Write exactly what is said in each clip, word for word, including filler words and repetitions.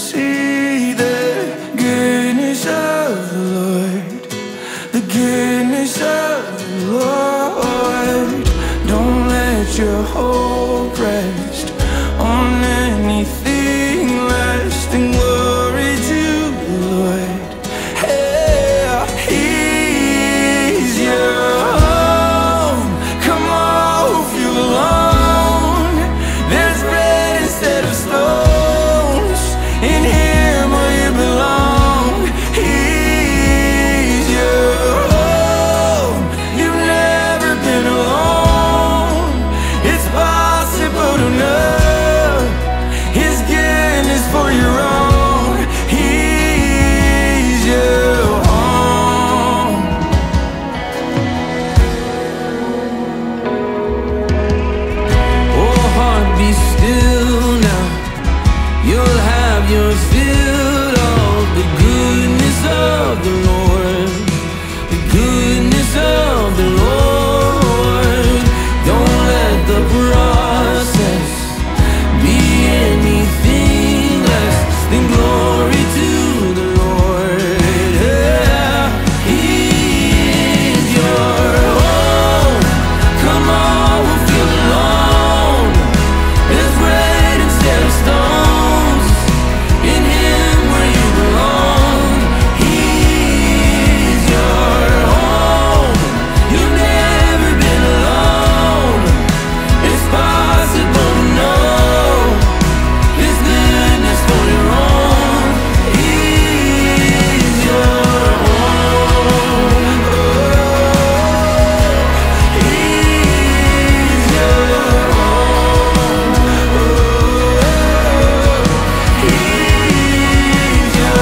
see the goodness of the Lord, the goodness of the Lord. Don't let your hope rest on anything less than glory to the Lord. Hey, He's your home. Come on, feel alone. There's bread instead of stones. In Him where you belong. He's your home. You've never been alone. It's possible to know His goodness for your own. He's your home. Oh, heart, be still now. You'll have your fill of the goodness of the Lord, the goodness of the Lord. Don't let the process be anything less than glory to the Lord. Yeah, He's your home. Come on, we'll feel alone. There's bread instead of stones. In Him where you belong. He's your home. You've never been alone. It's possible to know His goodness for your own. He's your home. Oh, He's your home. Oh, He's your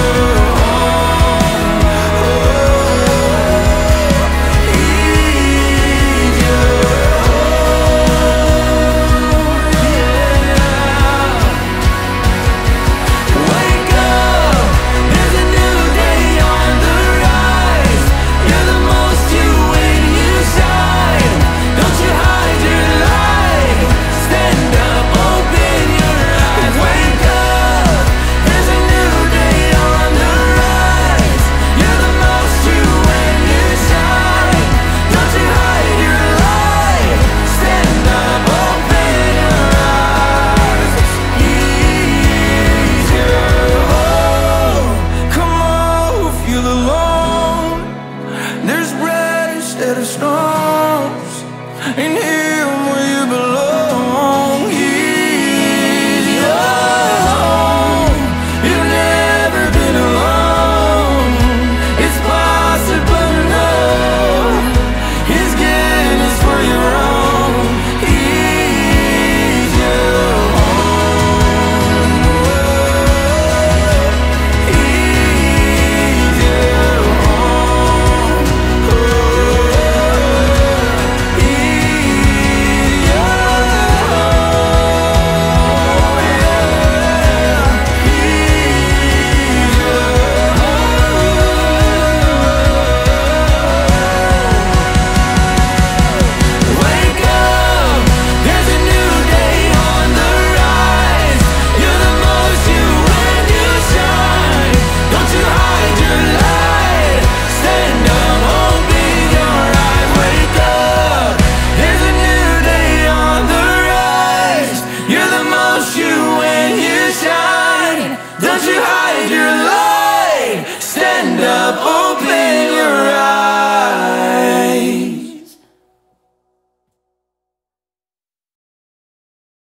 Wake up, there's a new day on the rise. You're the most you when you shine. Don't you hide your light. Stand up, open your eyes. Wake up, there's a new day on the rise. You're the most you when you shine. Don't you hide your light. Stand up, open your eyes. He's your home. Come on, feel alone. There's bread instead of stones. In Him